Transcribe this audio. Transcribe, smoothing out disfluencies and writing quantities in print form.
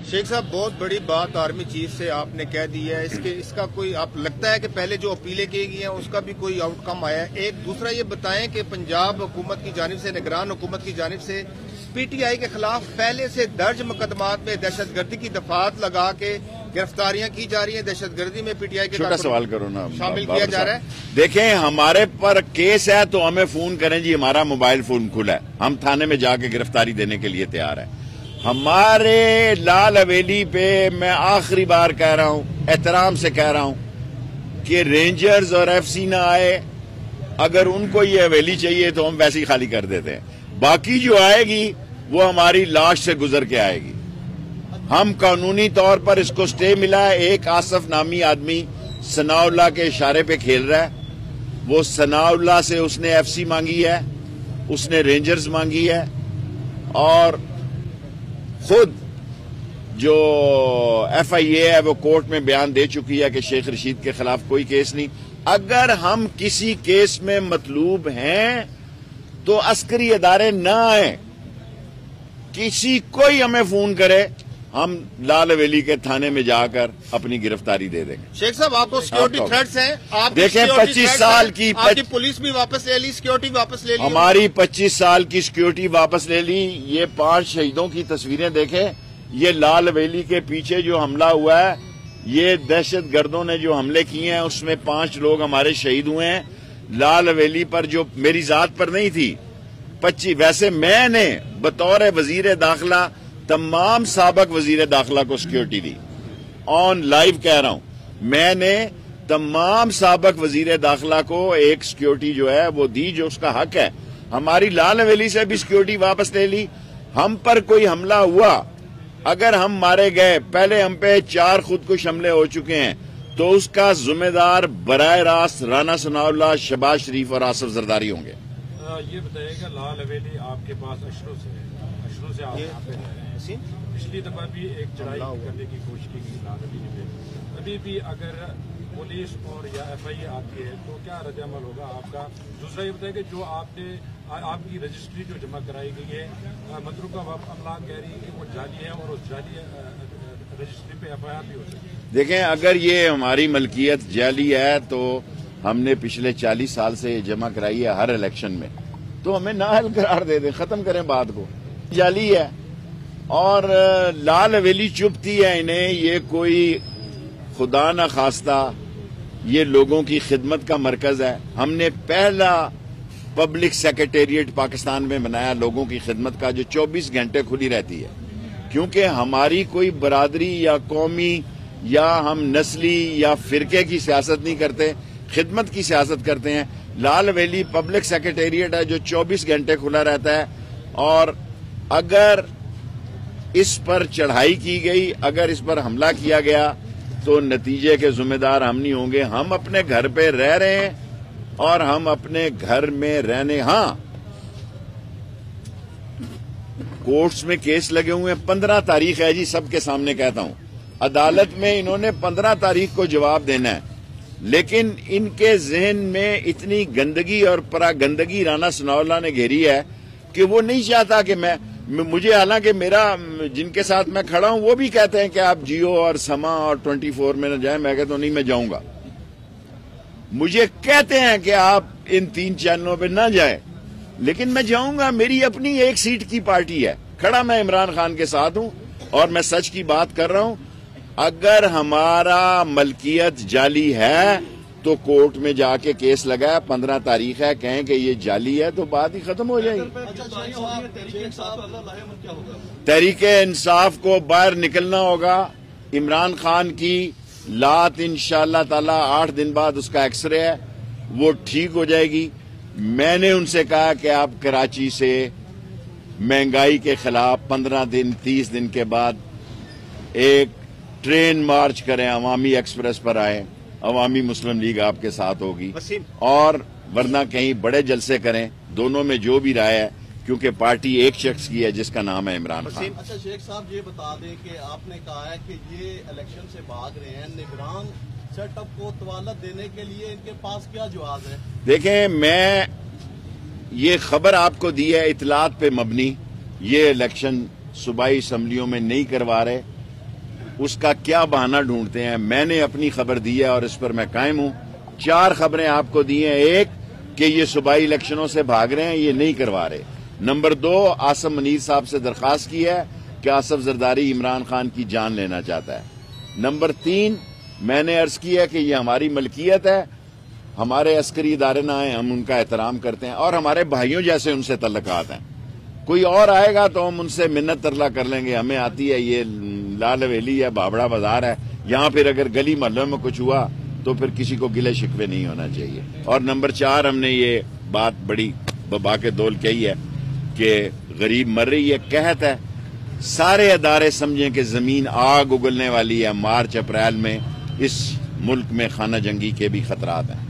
शेख साहब, बहुत बड़ी बात आर्मी चीफ से आपने कह दी है। इसका कोई आप लगता है कि पहले जो अपीलें की गई हैं उसका भी कोई आउटकम आया है? एक दूसरा ये बताएं कि पंजाब हुकूमत की जानिब से, निगरान हुकूमत की जानिब से पीटीआई के खिलाफ पहले से दर्ज मुकदमात में दहशतगर्दी की दफात लगा के गिरफ्तारियां की जा रही हैं। दहशतगर्दी में पीटीआई के छोटा सवाल करो ना, शामिल किया जा रहा है। देखें, हमारे पर केस है तो हमें फोन करें जी, हमारा मोबाइल फोन खुला है, हम थाने में जाके गिरफ्तारी देने के लिए तैयार है। हमारे लाल हवेली पे मैं आखिरी बार कह रहा हूं, एहतराम से कह रहा हूं कि रेंजर्स और एफसी ना आए। अगर उनको ये हवेली चाहिए तो हम वैसे ही खाली कर देते हैं। बाकी जो आएगी वो हमारी लाश से गुजर के आएगी। हम कानूनी तौर पर इसको स्टे मिला है। एक आसफ नामी आदमी सनाउल्लाह के इशारे पे खेल रहा है। वो सनाउल्लाह से उसने एफसी मांगी है, उसने रेंजर्स मांगी है, और खुद जो एफआईए है वो कोर्ट में बयान दे चुकी है कि शेख रशीद के खिलाफ कोई केस नहीं। अगर हम किसी केस में मतलूब हैं तो अस्करी अदारे न आए, कोई हमें फोन करे, हम लाल हवेली के थाने में जाकर अपनी गिरफ्तारी दे देंगे। शेख साहब, आपको सिक्योरिटी थ्रेट्स हैं? आप देखें, 25 साल की आपकी पुलिस भी वापस ले ली, सिक्योरिटी वापस ले ली, हमारी 25 साल की सिक्योरिटी वापस ले ली। ये 5 शहीदों की तस्वीरें देखें। ये लाल हवेली के पीछे जो हमला हुआ है, ये दहशत गर्दों ने जो हमले किए हैं उसमें 5 लोग हमारे शहीद हुए हैं। लाल हवेली पर जो मेरी जात पर नहीं थी 25, वैसे मैंने बतौर वजीर दाखिला तमाम साबक वजीर दाखिला को सिक्योरिटी दी। ऑन लाइव कह रहा हूं, मैंने तमाम साबक वजीर दाखिला को एक सिक्योरिटी जो है वो दी, जो उसका हक है। हमारी लाल हवेली से भी सिक्योरिटी वापस ले ली। हम पर कोई हमला हुआ, अगर हम मारे गए, पहले हम पे 4 खुदकुश हमले हो चुके हैं, तो उसका जिम्मेदार बराह रास्त राना सनाउल्लाह, शहबाज शरीफ और आसिफ जरदारी होंगे। ये बताइएगा, लाल हवेली आपके पास अशरों से आप यहाँ पे रह रहे हैं। पिछली दफा भी एक चढ़ाई करने की कोशिश की गई लाल हवेली पे। अभी भी अगर पुलिस और या एफआईए आती है तो क्या रद्द-ए-अमल होगा आपका? दूसरा ये बताइए कि जो आपकी रजिस्ट्री जो जमा कराई गई है, मतरूका अमलाक कह रही है कि वो जाली है और उस जाली रजिस्ट्री पे एफआईआर भी हो सकती है। देखें, अगर ये हमारी मलकियत जाली है तो हमने पिछले 40 साल से जमा कराई है हर इलेक्शन में, तो हमें नाअहल करार दे दें, खत्म करें बात को। जाली है और लाल हवेली चुपती है इन्हें, ये कोई खुदा न खास्ता ये लोगों की खिदमत का मरकज है। हमने पहला पब्लिक सेक्रेटेरिएट पाकिस्तान में बनाया लोगों की खिदमत का, जो 24 घंटे खुली रहती है, क्योंकि हमारी कोई बरादरी या कौमी या हम नस्ली या फिरके की सियासत नहीं करते, खिदमत की सियासत करते हैं। लाल हवेली पब्लिक सेक्रेटेरिएट है जो 24 घंटे खुला रहता है, और अगर इस पर चढ़ाई की गई, अगर इस पर हमला किया गया तो नतीजे के जिम्मेदार हम नहीं होंगे। हम अपने घर पे रह रहे हैं और हम अपने घर में रहने, हाँ, कोर्ट्स में केस लगे हुए हैं। 15 तारीख है जी, सबके सामने कहता हूं, अदालत में इन्होंने 15 तारीख को जवाब देना है, लेकिन इनके जहन में इतनी गंदगी और परागंदगी राना सनाउल्लाह ने घेरी है कि वो नहीं चाहता कि मुझे, हालांकि मेरा जिनके साथ मैं खड़ा हूं वो भी कहते हैं कि आप जियो और समा और 24 में न जाएं। मैं कहता हूं नहीं, मैं जाऊंगा। मुझे कहते हैं कि आप इन 3 चैनलों पे न जाएं, लेकिन मैं जाऊंगा। मेरी अपनी एक सीट की पार्टी है, खड़ा मैं इमरान खान के साथ हूं और मैं सच की बात कर रहा हूं। अगर हमारा मलकियत जाली है तो कोर्ट में जाके केस लगाया, 15 तारीख है, कहें कि ये जाली है तो बात ही खत्म हो जाएगी। तहरीके इंसाफ को बाहर निकलना होगा। इमरान खान की लात इंशाअल्लाह ताला 8 दिन बाद उसका एक्सरे है, वो ठीक हो जाएगी। मैंने उनसे कहा कि आप कराची से महंगाई के खिलाफ 15 दिन 30 दिन के बाद एक ट्रेन मार्च करें, अवामी एक्सप्रेस पर आए, अवामी मुस्लिम लीग आपके साथ होगी, और वरना कहीं बड़े जलसे करें। दोनों में जो भी राय है, क्योंकि पार्टी एक शख्स की है जिसका नाम है इमरान खान। अच्छा शेख साहब, ये बता दें कि आपने कहा है कि ये इलेक्शन से भाग रहे हैं, निगरान सेटअप को तवालत देने के लिए इनके पास क्या जवाब है? देखें, मैं ये खबर आपको दी है इतलात पे मबनी। ये इलेक्शन सूबाई असम्बलियों में नहीं करवा रहे। اس کا کیا بہانہ ڈھونڈتے ہیں. میں نے اپنی خبر دی ہے اور اس پر میں قائم ہوں. 4 خبریں آپ کو دی ہیں. ایک کہ یہ صوبائی الیکشنوں سے بھاگ رہے ہیں, یہ نہیں کروا رہے. نمبر 2, آصف منیر صاحب سے درخواست کی ہے کہ آصف زرداری عمران خان کی جان لینا چاہتا ہے. نمبر 3, میں نے عرض کیا کہ یہ ہماری ملکیت ہے, ہمارے عسکری ادارے نہ ہیں, ہم ان کا احترام کرتے ہیں اور ہمارے بھائیوں جیسے ان سے تعلقات ہیں. کوئی اور آئے گا تو ہم ان سے منت ترلا کر لیں گے, ہمیں آتی ہے, یہ لال حویلی ہے, بابڑا بازار ہے, یہاں پھر اگر گلی محلوں میں کچھ ہوا تو پھر کسی کو گلے شکوے نہیں ہونا چاہیے. اور نمبر 4, ہم نے یہ بات بڑی ببا کے دول کہی ہے کہ غریب مر رہی ہے, قحط ہے, سارے ادارے سمجھیں کہ زمین آگ اگلنے والی ہے. مارچ اپریل میں اس ملک میں خانہ جنگی کے بھی خطرات ہیں.